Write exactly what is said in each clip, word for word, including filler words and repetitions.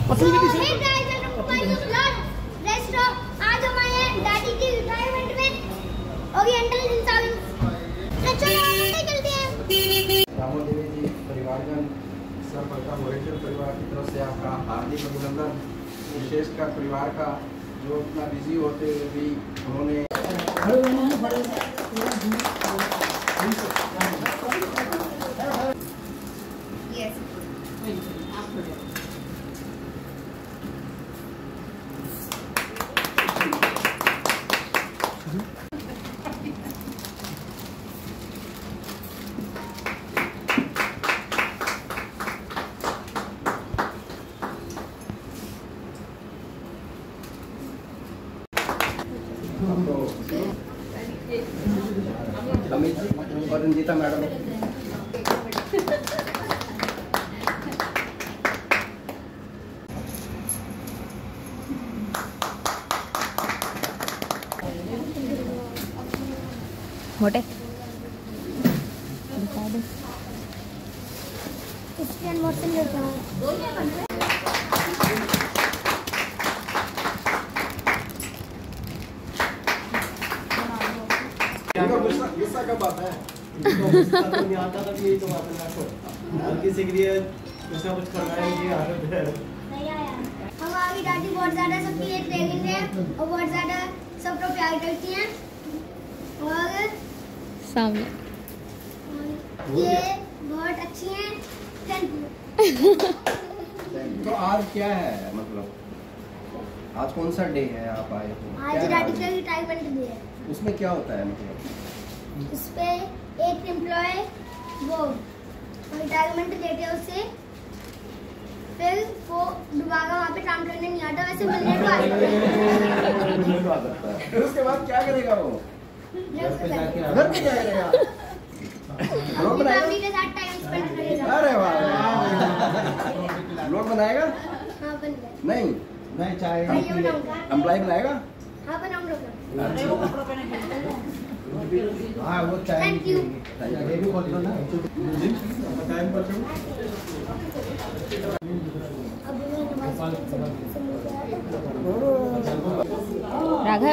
पतली के पीछे। आज हम आए हैं डैडी की रिटायरमेंट में ओरिएंटल इंसावेंस। चलो चलते हैं। रामो देवी जी परिवारजन सर्वप्रथम ओरिएंटल परिवार की तरफ से आपका हार्दिक अभिनंदन। विशेषकर परिवार का जो इतना बिजी होते हुए भी उन्होंने अमित जी और रंजीता मैडम मोटे क्रिस्टियन मॉर्सन लेता हूँ। गुस्सा कब आता है? गुस्सा तो नहीं आता तब यही तो बात है आपको। हर किसी के लिए कुछ ना कुछ करना है ये आदत है। नहीं आया। हमारी दादी बहुत ज्यादा सबके लिए प्रेग्नेंट है और बहुत ज्यादा सबको प्यार करती हैं और सामने ये बहुत अच्छी हैं। Thank you. तो आज क्या है, मतलब आज कौन सा डे है आप आए हो? आज दादी का रिटायरमेंट डे है। उसमें क्या होता है, मतलब उस पे एक एम्प्लॉय वो रिटायरमेंट लेते हैं उससे, फिर वो दोबारा वहाँ पे काम करने नहीं आता, वैसे मिलने को आता है। फिर उसके बाद क्या करेगा वो? घर पे जाएगा, ब्लॉग बनाएगा, फैमिली के साथ टाइम स्पेंड करेगा। अरे वाह, ब्लॉग बनाएगा? हाँ बन गए। नहीं नहीं चाहे मैं ये बनाऊंगा। एम्प्लॉय बनाएगा? हाँ बनाऊंगा। हाँ वो चाहे थैंक यू। ये भी बोल दो ना बताएं बच्चों। राघव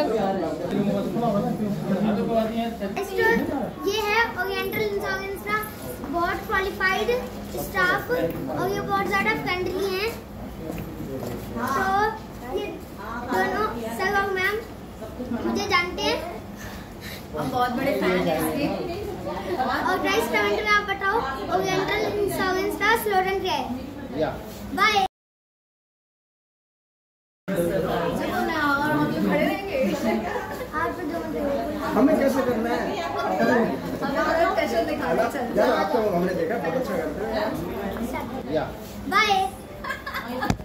ये है ओरिएंटल इंश्योरेंस का बहुत क्वालिफाइड स्टाफ और ये बहुत ज्यादा फ्रेंडली हैं। तो ये दोनों सर और मैम मुझे जानते हैं, हम बहुत बड़े फैन हैं इसके। और प्राइस कमेंट में आप बताओ ओरिएंटल इंश्योरेंस का स्लोगन क्या है। बाय। हमें कैसे करना है यार, आपको हमने देखा बहुत अच्छा करते हैं। बाय।